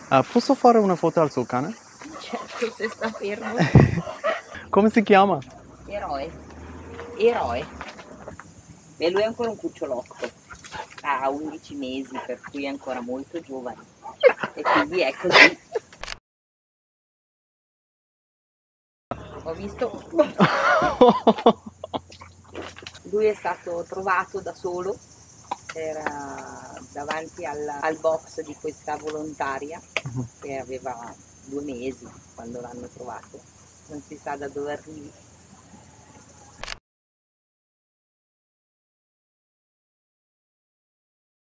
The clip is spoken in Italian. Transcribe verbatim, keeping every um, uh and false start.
Ah, posso fare una foto al suo cane? Certo, se sta fermo. Come si chiama? Eroe. Eroe. E lui è ancora un cucciolotto. Ha undici mesi, per cui è ancora molto giovane. E quindi è così. Ho visto. Lui è stato trovato da solo, era davanti al, al box di questa volontaria che aveva due mesi quando l'hanno trovato, non si sa da dove arrivi.